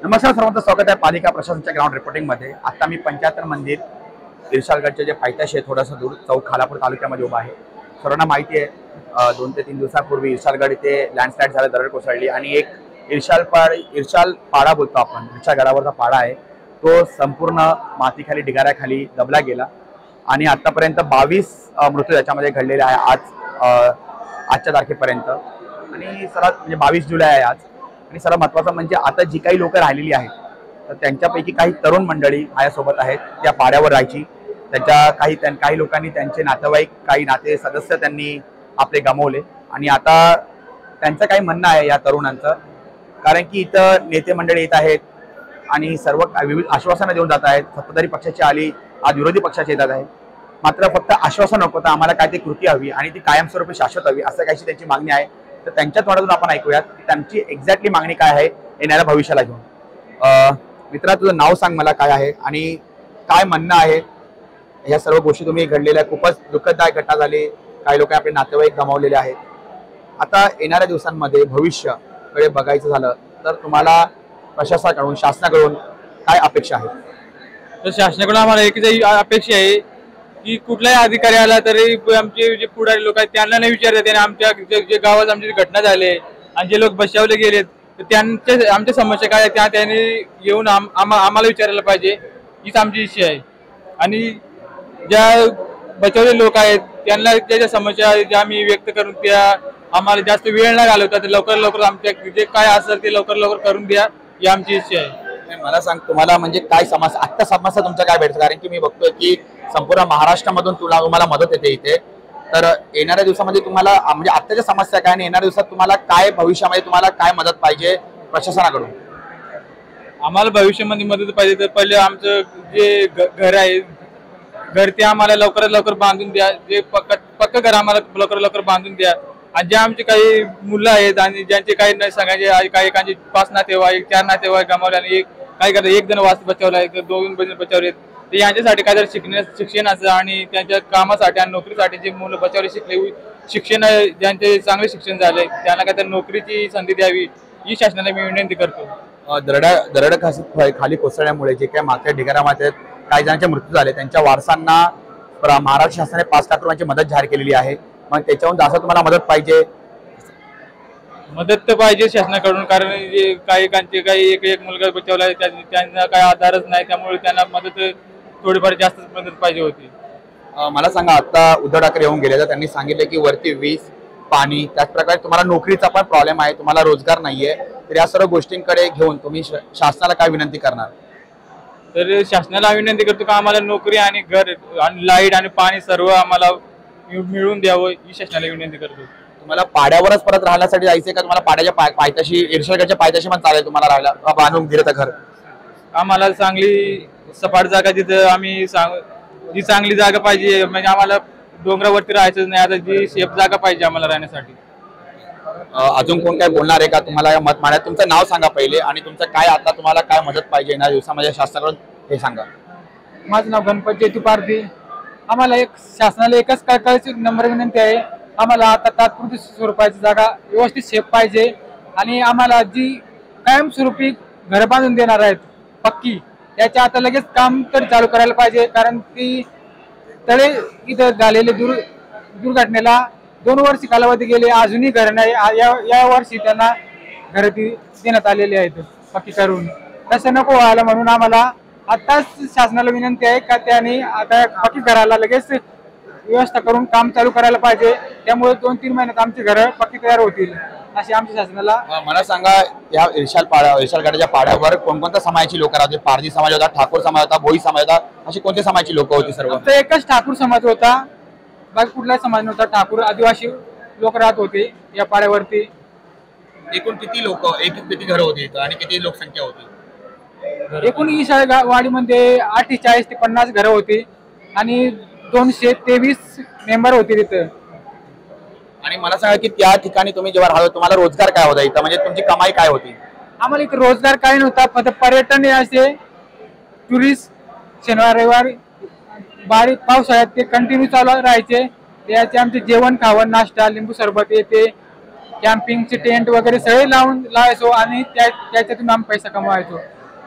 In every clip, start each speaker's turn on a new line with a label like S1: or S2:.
S1: नमस्कार सर्वांचं स्वागत आहे पालिका प्रशासनाच्या ग्राउंड रिपोर्टिंगमध्ये। आता मी 75 मंदिर इर्शालगडचे जे पायथ्याशी आहे थोडासा दूर चौक खालापूर तालुक्यामध्ये उभा आहे। सर्वांना माहिती आहे 2 ते 3 दिवसापूर्वी इर्शालगड इथे लँडस्लाइड झालं, दरड कोसळली आणि एक इर्शाल पाडा बोलतो आपण, इर्शालगडावरचा पाडा आहे तो संपूर्ण मातीखाली ढिगाऱ्याखाली दबला गेला आणि आतापर्यंत 22 मृत्यू त्याच्यामध्ये घडलेले आहे आजच्या तारखेपर्यंत। आणि सर्वात म्हणजे 22 जुलै आहे आज। आणि सर्वात महत्त्वाचं म्हणजे आता जी काही लोक राहिलेली आहेत तर त्यांच्यापैकी काही तरुण मंडळी माझ्यासोबत आहेत, त्या पाड्यावर राहायची। त्यांच्या काही लोकांनी त्यांचे नातेवाईक, काही नाते सदस्य त्यांनी आपले गमावले आणि आता त्यांचं काही म्हणणं आहे या तरुणांचं, कारण की इथं नेते मंडळी येत आहेत आणि सर्व विविध आश्वासनं देऊन जात आहेत। सत्ताधारी पक्षाची आली, आज विरोधी पक्षाचे येतात आहे, मात्र फक्त आश्वासन नको तर आम्हाला काय ते कृती हवी आणि ती कायमस्वरूपी शाश्वत हवी असं काहीशी त्यांची मागणी आहे। तर त्यांच्या तोंडातून आपण ऐकूयात की त्यांची एक्झॅक्टली मागणी काय आहे येणाऱ्या भविष्याला घेऊन। मित्रा, तुझं नाव सांग मला काय आहे आणि काय म्हणणं आहे या सर्व गोष्टी तुम्ही घडलेल्या खूपच दुःखदायक घटना झाली, काही लोक आपले नातेवाईक गमावलेले आहेत। आता येणाऱ्या दिवसांमध्ये भविष्याकडे बघायचं झालं तर तुम्हाला प्रशासनाकडून, शासनाकडून काय अपेक्षा आहेत?
S2: तर शासनाकडून आम्हाला एकच अपेक्षा आहे की कुठलाही अधिकारी आला तरी आमचे जे पुढारी लोक आहेत त्यांना नाही विचारतात, त्यांनी आमच्या जे गावात आमची घटना झाली आणि जे लोक बचावले गेलेत तर त्यांच्या आमच्या समस्या काय त्या त्यांनी येऊन आम्हाला विचारायला पाहिजे, हीच आमची इच्छा आहे। आणि ज्या बचावले लोक आहेत त्यांना त्याच्या समस्या ज्या आम्ही व्यक्त करून त्या आम्हाला जास्त वेळ नाही घालवतात, लवकर लवकर आमच्या जे काय असेल ते लवकर लवकर करून द्या, ही आमची इच्छा आहे।
S1: मला सांग, तुम्हाला म्हणजे काय समस्या, आत्ता समस्या तुमच्या काय भेटतं? कारण की मी बघतोय की संपूर्ण महाराष्ट्रामधून तुम्हाला मदत येते इथे, तर येणाऱ्या दिवसामध्ये तुम्हाला म्हणजे आत्ताच्या समस्या काय आणि येणाऱ्या दिवसात तुम्हाला काय, भविष्यामध्ये तुम्हाला काय मदत पाहिजे प्रशासनाकडून?
S2: आम्हाला भविष्यामध्ये मदत पाहिजे तर पहिले आमचं जे घर आहे घर ते आम्हाला लवकरात लवकर बांधून द्या, जे पक्क घर आम्हाला लवकर लवकर बांधून द्या। आणि जे आमचे काही मुलं आहेत आणि ज्यांचे काही नाही सांगायचे, काही एकांचे 5 नातेवाईक 4 नातेवाईक गमावले आणि काय करतात, 1 जण वाचत बचावला, 2 जण बचावले, तर यांच्यासाठी काहीतरी शिक्षणाचं आणि त्यांच्या कामासाठी आणि नोकरीसाठी जे मुलं बचावले शिकले, शिक्षण ज्यांचे चांगले शिक्षण झाले त्यांना काहीतरी नोकरीची संधी द्यावी ही शासनाला मी विनंती करतो।
S1: दरड खाली कोसळल्यामुळे जे काही माथ्या ढिगाऱ्यामध्ये काही जणांचे मृत्यू झाले त्यांच्या वारसांना महाराष्ट्र शासनाने 5 लाख रुपयांची मदत जाहीर केलेली आहे, मग त्याच्याहून जास्त तुम्हाला मदत पाहिजे?
S2: मदत तर पाहिजे शासनाकडून, कारण जे काही एक मुलगा बचावला त्यांना काही आधारच नाही, त्यामुळे त्यांना मदत थोडीफार जास्त मदत पाहिजे होती।
S1: मला सांगा, आता उद्धव ठाकरे येऊन गेले तर त्यांनी सांगितले की वरती वीज, पाणी, त्याचप्रकारे तुम्हाला नोकरीचा पण प्रॉब्लेम आहे, तुम्हाला रोजगार नाहीये, तर या सर्व गोष्टींकडे घेऊन तुम्ही शासनाला काय विनंती करणार?
S2: तर शासनाला विनंती करतो की आम्हाला नोकरी आणि घर आणि लाईट आणि पाणी सर्व आम्हाला मिळवून द्यावं ही शासनाला विनंती करतो।
S1: तुम्हाला पाड्यावरच परत राहण्यासाठी जायचंय का तुम्हाला पाड्याच्या पायथ्याशी, इर्शालगडच्या पायथ्याशी पण चालेल तुम्हाला राहायला, बांधून दिलं तर घर?
S2: आम्हाला चांगली सपाट जागा जिथं आम्ही जी चांगली जागा पाहिजे, म्हणजे आम्हाला डोंगरावरती राहायचं नाही, आता जी सेफ जागा पाहिजे आम्हाला राहण्यासाठी।
S1: अजून कोण काय बोलणार आहे का तुम्हाला या मत मांडण्यात? तुमचं नाव सांगा पहिले आणि तुमचं काय, आता तुम्हाला काय मदत पाहिजे येणाऱ्या दिवसामध्ये शासनाकडून हे सांगा।
S3: माझं नाव गणपत ज्योती पारधी। आम्हाला शासनाला एकच कळकळीची नम्र विनंती आहे, आम्हाला आता तात्पुरती स्वरूपाची जागा व्यवस्थित सेफ पाहिजे आणि आम्हाला जी कायमस्वरूपी घर बांधून देणार आहेत पक्की, त्याच्या आता लगेच काम तर चालू करायला पाहिजे, कारण ती तळे इथं झालेले दुर्घटनेला 2 वर्ष कालावधी गेले, अजूनही घर नाही। या वर्षी त्यांना घर देण्यात आलेली आहेत पक्की करून, तसं नको व्हायला म्हणून आम्हाला आताच शासनाला विनंती आहे का त्यांनी आता पक्की घराला लगेच व्यवस्था करून काम चालू करायला पाहिजे, त्यामुळे 2-3 महिन्यात आमची घरं पक्की तयार होतील अशी आमच्या शासनाला।
S1: मला सांगा, या इर्शालगडाच्या पाड्यावर कोणकोणत्या समाजाची लोक राहते? पारधी समाज होता, ठाकूर समाज होता, भोई समाज होता, अशी कोणत्या समाजाची लोक होती? सर्व
S3: एकच ठाकूर समाज होता, बाकी कुठलाही समाज नव्हता। ठाकूर आदिवासी लोक राहत होते या पाड्यावरती।
S1: एकूण किती लोक, किती घरं होती आणि किती लोकसंख्या होती?
S3: एकूण इर्शालगडमध्ये 48 ते 50 घरं होती आणि 223 मेंबर होते तिथं।
S1: आणि मला सांगा की त्या ठिकाणी तुम्ही जेव्हा राहतो तुम्हाला रोजगार काय होता इथं, म्हणजे तुमची कमाई काय होती?
S3: आम्हाला इथं रोजगार काही नव्हता, फक्त पर्यटन असे टुरिस्ट शनिवार रविवार बारीक पावसाळ्यात ते कंटिन्यू चालू राहायचे, त्याचे आमचे जेवण खावण, नाश्ता, लिंबू सरबत येते, कॅम्पिंगचे टेंट वगैरे सगळे लावायचो आणि त्याच्यातून आम्ही पैसा कमवायचो।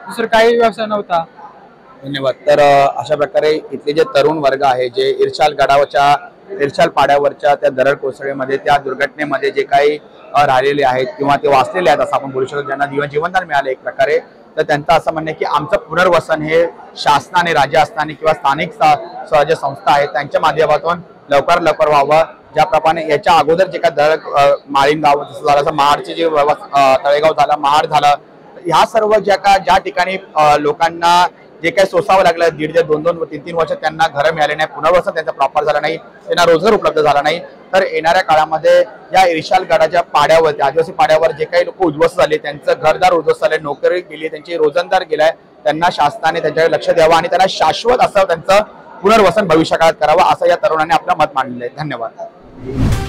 S3: दुसरं काही व्यवसाय नव्हता.
S1: धन्यवाद. तर अशा प्रकारे इथले जे तरुण वर्ग आहे जे इर्शाल पाड्यावरच्या त्या दरड कोसळीमध्ये त्या दुर्घटनेमध्ये जे काही राहिलेले आहेत किंवा ते वाचलेले आहेत असं आपण बोलू शकतो, ज्यांना जीवनदान मिळाले एक प्रकारे, तर त्यांचं असं म्हणणं आहे की आमचं पुनर्वसन हे शासनाने, राज्य असताना किंवा स्थानिक स्वराज्य संस्था आहेत त्यांच्या माध्यमातून लवकर व्हावं. ज्याप्रमाणे याच्या अगोदर जे काही दरड माळीण गाव जसं झालं, असं महाडचे जे तळेगाव झालं, महाड झालं, ह्या सर्व ज्या ठिकाणी लोकांना जे काही सोसावं लागलं, 1.5 ते 2 ते 3 वर्ष त्यांना घरं मिळाले नाही, पुनर्वसन त्यांचं प्रॉपर झालं नाही, त्यांना रोजगार उपलब्ध झाला नाही, तर येणाऱ्या काळामध्ये या इर्शालगडाच्या पाड्यावरती, आदिवासी पाड्यावर जे काही लोक उद्ध्वस्त झाले, त्यांचं घरदार उद्ध्वस्त झाले, नोकरी गेली, त्यांची रोजंदार गेलाय, त्यांना शासनाने त्यांच्याकडे लक्ष द्यावं आणि त्यांना शाश्वत असं त्यांचं पुनर्वसन भविष्यकाळात करावं असं या तरुणांनी आपलं मत मांडलेलं आहे. धन्यवाद.